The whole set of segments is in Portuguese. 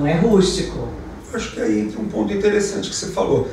não é rústico. Acho que aí tem um ponto interessante que você falou.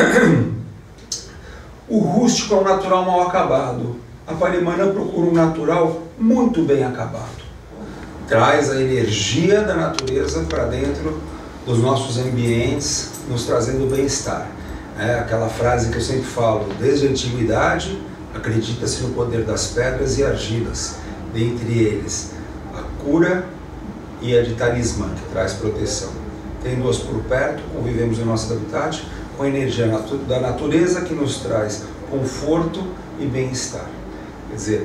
O rústico é um natural mal acabado. A Palimanã procura um natural muito bem acabado. Traz a energia da natureza para dentro dos nossos ambientes, nos trazendo bem-estar. É aquela frase que eu sempre falo: desde a antiguidade, acredita-se no poder das pedras e argilas, dentre eles a cura e a de talismã, que traz proteção. Tendo-as por perto, convivemos em nosso habitat com a energia da natureza que nos traz conforto e bem-estar. Quer dizer,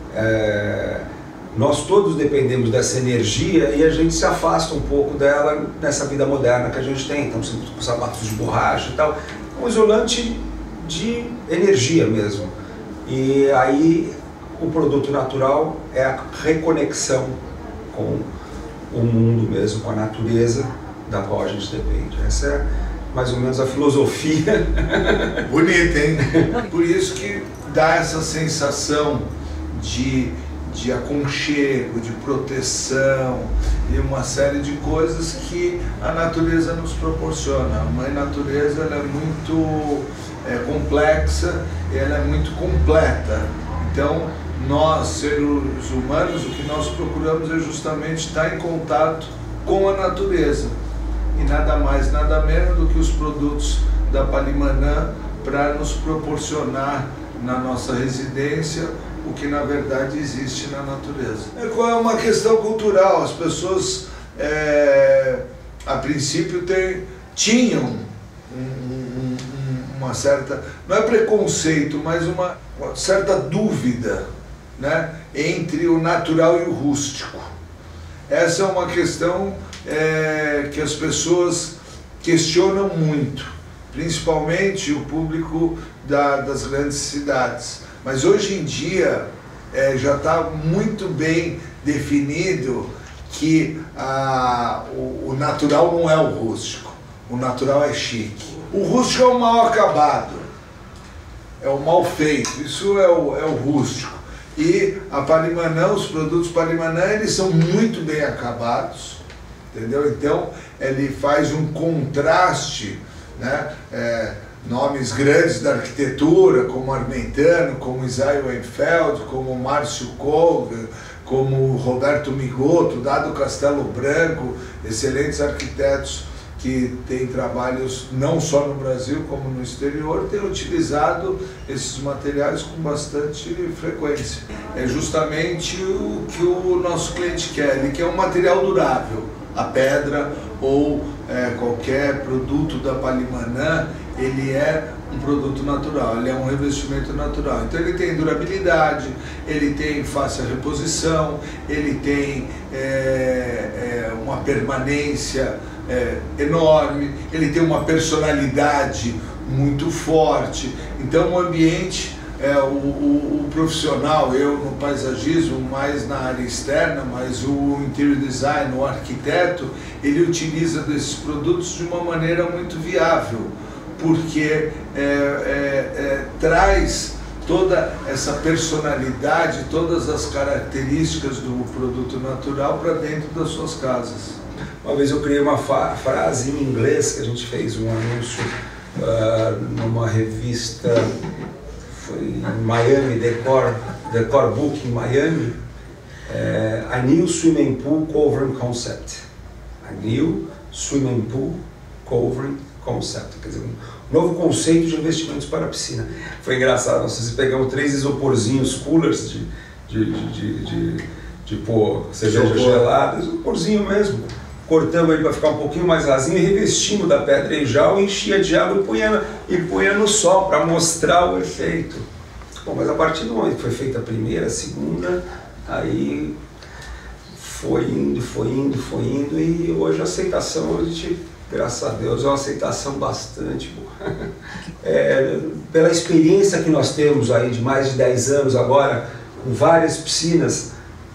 nós todos dependemos dessa energia e a gente se afasta um pouco dela nessa vida moderna que a gente tem. Então, sempre com sapatos de borracha e tal. Um isolante de energia mesmo. E aí o produto natural é a reconexão com o mundo mesmo, com a natureza da qual a gente depende. Essa é mais ou menos a filosofia. Bonita, hein? Por isso que dá essa sensação de aconchego, de proteção e uma série de coisas que a natureza nos proporciona. A mãe natureza, ela é muito complexa, ela é muito completa. Então, nós, seres humanos, o que nós procuramos é justamente estar em contato com a natureza. E nada mais, nada menos do que os produtos da Palimanã para nos proporcionar na nossa residência o que na verdade existe na natureza. É uma questão cultural. As pessoas, a princípio, tinham uma certa, não é preconceito, mas uma certa dúvida, né, entre o natural e o rústico. Essa é uma questão que as pessoas questionam muito, principalmente o público das grandes cidades. Mas hoje em dia já está muito bem definido que o natural não é o rústico, o natural é chique. O rústico é o mal acabado, é o mal feito, isso é o rústico. E a Palimanã, os produtos Palimanã, eles são muito bem acabados, entendeu? Então ele faz um contraste, né? Nomes grandes da arquitetura, como Armentano, como Isaiah Weinfeld, como Márcio Koga, como Roberto Migotto, Dado Castelo Branco, excelentes arquitetos que têm trabalhos não só no Brasil como no exterior, têm utilizado esses materiais com bastante frequência. É justamente o que o nosso cliente quer, ele quer um material durável. A pedra ou qualquer produto da Palimanã, ele é um produto natural, ele é um revestimento natural. Então ele tem durabilidade, ele tem fácil reposição, ele tem uma permanência enorme, ele tem uma personalidade muito forte. Então o ambiente, o profissional, eu no paisagismo, mais na área externa, mas o interior design, o arquiteto, ele utiliza desses produtos de uma maneira muito viável, porque traz toda essa personalidade, todas as características do produto natural para dentro das suas casas. Uma vez eu criei uma frase em inglês, que a gente fez um anúncio numa revista, foi em Miami, Decor Book em Miami, a New Swimming Pool Covering Concept. A New Swimming Pool Covering Concept, quer dizer, um novo conceito de investimentos para a piscina. Foi engraçado, nós pegamos 3 isoporzinhos coolers de pôr cerveja gelada, isoporzinho mesmo. Cortamos ele para ficar um pouquinho mais rasinho e revestimos da pedrejal, enchia de água e punha no sol para mostrar o efeito. Bom, mas a partir do momento que foi feita a primeira, a segunda, aí foi indo e hoje a aceitação, a gente, graças a Deus, é uma aceitação bastante boa. Pela experiência que nós temos aí de mais de 10 anos agora, com várias piscinas,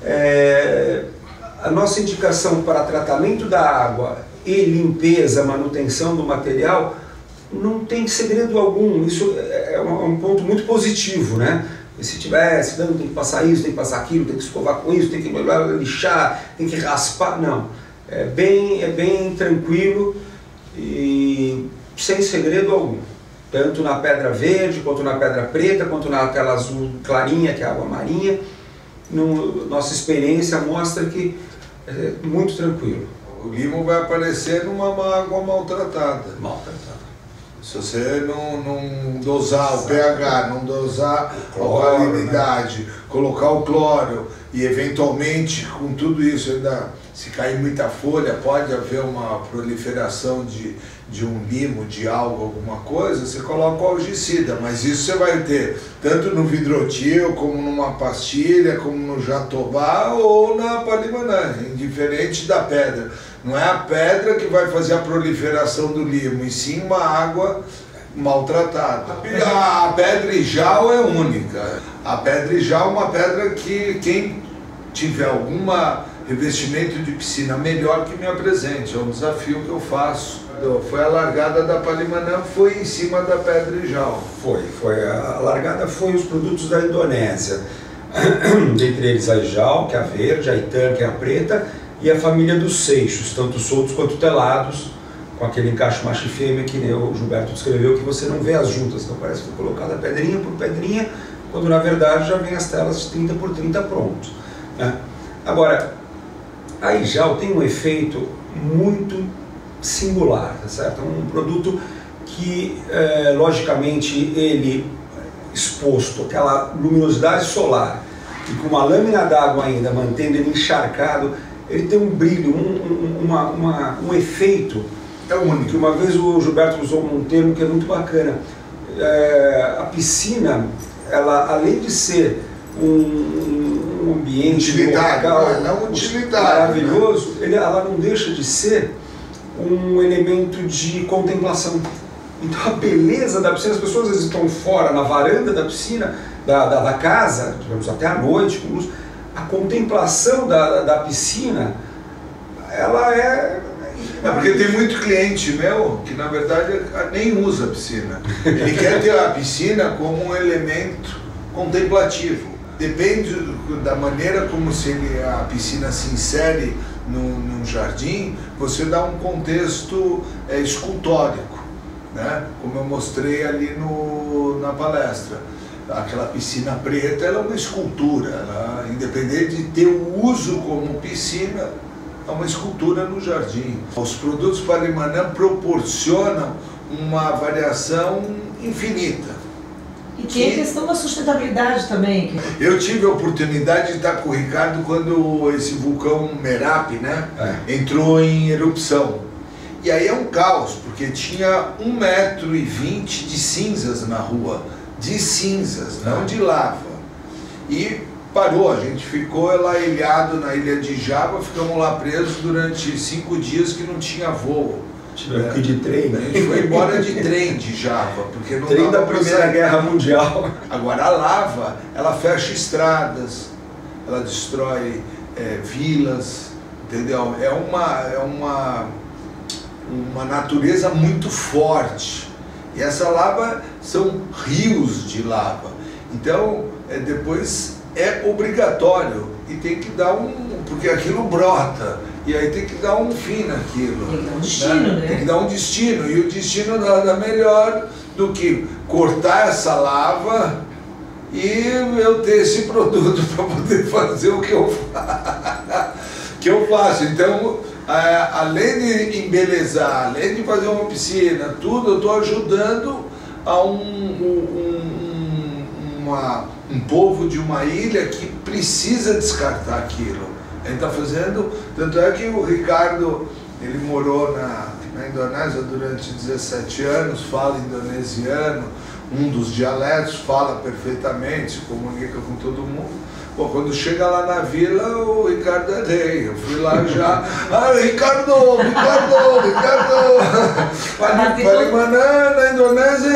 a nossa indicação para tratamento da água e limpeza, manutenção do material, não tem segredo algum. Isso é um ponto muito positivo, né? E se dando, tem que passar isso, tem que passar aquilo, tem que escovar com isso, tem que lixar, tem que raspar. Não. É bem tranquilo e sem segredo algum. Tanto na pedra verde, quanto na pedra preta, quanto naquela azul clarinha, que é a água marinha. Nossa experiência mostra que é muito tranquilo. O limo vai aparecer numa água maltratada. Maltratada. Se você não dosar o pH, não dosar a alcalinidade, colocar o cloro e eventualmente com tudo isso ainda, se cair muita folha, pode haver uma proliferação de um limo, de algo, alguma coisa, você coloca o algicida, mas isso você vai ter tanto no vidrotil, como numa pastilha, como no jatobá ou na palimanã, indiferente da pedra. Não é a pedra que vai fazer a proliferação do limo, e sim uma água maltratada. A pedrijal é única. A pedrijal é uma pedra que quem tiver alguma revestimento de piscina melhor que me apresente, é um desafio que eu faço. Foi a largada da Palimanã, foi em cima da pedrijal. A largada foi os produtos da Indonésia, dentre eles a Ijal, que é a verde, a Itan, que é a preta, e a família dos seixos, tanto soltos quanto telados, com aquele encaixe macho e fêmea que o Gilberto descreveu, que você não vê as juntas, então parece que foi colocada pedrinha por pedrinha, quando na verdade já vem as telas 30 por 30 prontos, né? Agora, a Ijal tem um efeito muito singular, tá certo? É um produto que, logicamente, ele exposto àquela luminosidade solar e com uma lâmina d'água ainda, mantendo ele encharcado, ele tem um brilho, um efeito. É único. Que uma vez o Gilberto usou um termo que é muito bacana. A piscina, ela, além de ser um ambiente maravilhoso, ela não deixa de ser um elemento de contemplação. Então a beleza da piscina, as pessoas às vezes estão fora, na varanda da piscina, da casa, digamos, até à noite, com luz. A contemplação da piscina, ela é porque tem muito cliente meu que na verdade nem usa a piscina. Ele quer ter a piscina como um elemento contemplativo. Depende da maneira como a piscina se insere num jardim, você dá um contexto escultórico, né? Como eu mostrei ali na palestra. Aquela piscina preta, ela é uma escultura, ela, independente de ter o uso como piscina, é uma escultura no jardim. Os produtos Palimanã proporcionam uma variação infinita. E tem a questão da sustentabilidade também. Eu tive a oportunidade de estar com o Ricardo quando esse vulcão Merap, né, entrou em erupção. E aí é um caos, porque tinha 1,20 m de cinzas na rua. De cinzas, não de lava. E parou, a gente ficou lá ilhado na ilha de Java, ficamos lá presos durante 5 dias que não tinha voo. Tivemos que ir de trem, né? A gente foi embora de trem de Java, porque não trem dava da Primeira Guerra Mundial. Agora a lava, ela fecha estradas, ela destrói vilas, entendeu? É uma natureza muito forte. E essa lava são rios de lava. Então, depois é obrigatório e tem que dar porque aquilo brota. E aí tem que dar um fim naquilo. Tem que dar um destino, né? Tem que dar um destino. E o destino nada melhor do que cortar essa lava e eu ter esse produto para poder fazer o que eu faço. Então, além de embelezar, além de fazer uma piscina, tudo, eu estou ajudando a um povo de uma ilha que precisa descartar aquilo. A gente está fazendo, tanto é que o Ricardo, ele morou na Indonésia durante 17 anos, fala indonesiano, um dos dialetos, fala perfeitamente, se comunica com todo mundo. Bom, quando chega lá na vila, o Ricardo é rei. Eu fui lá já. Ricardo! Palimanã na Indonésia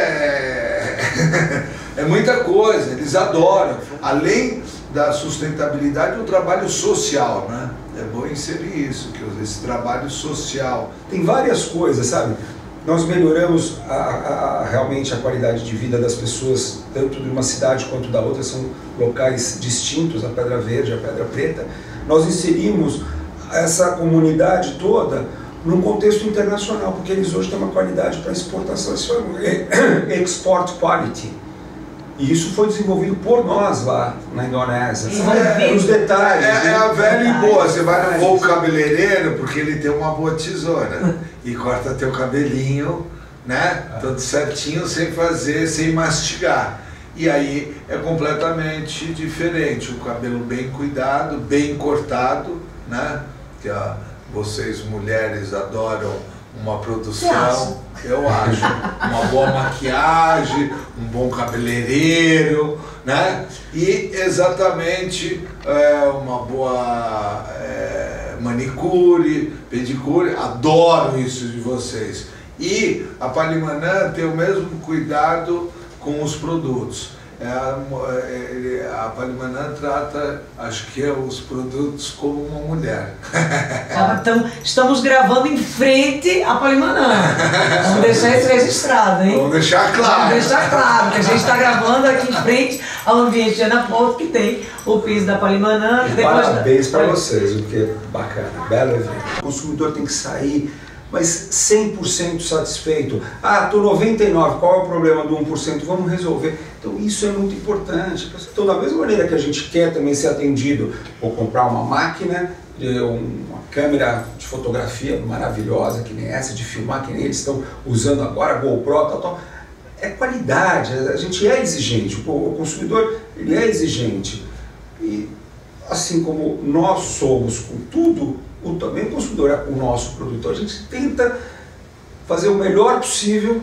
é muita coisa, eles adoram. Além da sustentabilidade, o trabalho social, né? É bom inserir isso, esse trabalho social. Tem várias coisas, sabe? Nós melhoramos realmente a qualidade de vida das pessoas, tanto de uma cidade quanto da outra, são locais distintos, a Pedra Verde, a Pedra Preta. Nós inserimos essa comunidade toda num contexto internacional, porque eles hoje têm uma qualidade para exportação, isso é export quality. E isso foi desenvolvido por nós lá na Indonésia. Os detalhes. É a velha e boa. Você vai no bom cabeleireiro porque ele tem uma boa tesoura e corta teu cabelinho, né? Tudo certinho, sem fazer, sem mastigar. E aí é completamente diferente. O cabelo bem cuidado, bem cortado, né? Que vocês mulheres adoram uma produção, eu acho, uma boa maquiagem, um bom cabeleireiro, né? E exatamente uma boa manicure, pedicure, adoro isso de vocês. E a Palimanã tem o mesmo cuidado com os produtos. A Palimanã trata, acho que os produtos como uma mulher. Então, estamos gravando em frente à Palimanã. Vamos deixar isso registrado, hein? Vamos deixar claro. Vamos deixar claro que a gente está gravando aqui em frente ao ambiente de Ana Porto, que tem o piso da Palimanã. Parabéns para vocês, porque é bacana, belo evento. O consumidor tem que sair, mas 100% satisfeito. Ah, estou 99%, qual é o problema do 1%? Vamos resolver. Então isso é muito importante. Então da mesma maneira que a gente quer também ser atendido, ou comprar uma máquina, uma câmera de fotografia maravilhosa, que nem essa, de filmar, que nem eles estão usando agora, GoPro, tal. É qualidade, a gente é exigente, o consumidor ele é exigente. E assim como nós somos com tudo, também o consumidor é o nosso produtor. A gente tenta fazer o melhor possível.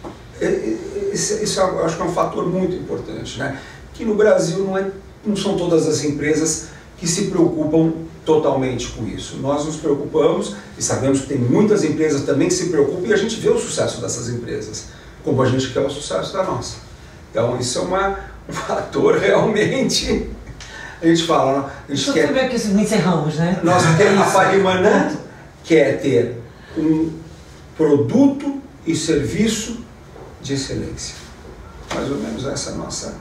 Isso eu acho que é um fator muito importante, né? Que no Brasil não são todas as empresas que se preocupam totalmente com isso. Nós nos preocupamos e sabemos que tem muitas empresas também que se preocupam e a gente vê o sucesso dessas empresas, como a gente quer o sucesso da nossa. Então isso é um fator realmente... A gente fala, a gente quer... que encerramos, né? Nós temos a Palimanã quer ter um produto e serviço de excelência. Mais ou menos essa é a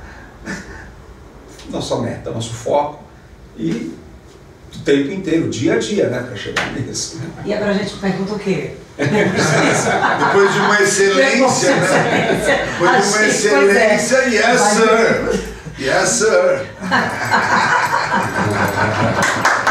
nossa meta, nosso foco. E o tempo inteiro, dia a dia, né, para chegar nisso. E agora a gente pergunta o quê? Depois de uma excelência, né? Depois de uma excelência, yes sir! Yes, sir!